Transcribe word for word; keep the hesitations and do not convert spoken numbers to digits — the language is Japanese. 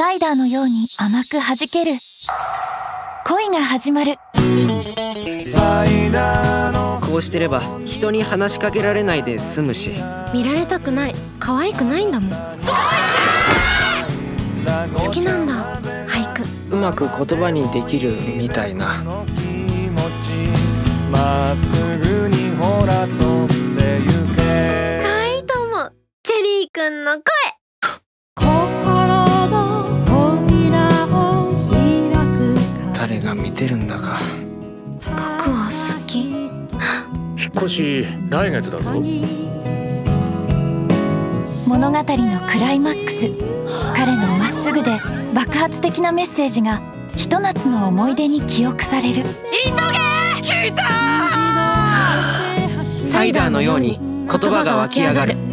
サイダーのように甘く弾ける恋が始まる。 こうしてれば人に話しかけられないで済むし。 見られたくない、可愛くないんだもん。好きなんだ、俳句。 うまく言葉にできるみたいな。 まっすぐにほら飛んでゆけ。 可愛いと思う、チェリーくんの声。 誰が見てるんだか。 僕は好き。 引っ越し来月だぞ。 物語のクライマックス、彼のまっすぐで爆発的なメッセージがひと夏の思い出に記憶される。 急げ！聞いた！サイダーのように言葉が湧き上がる。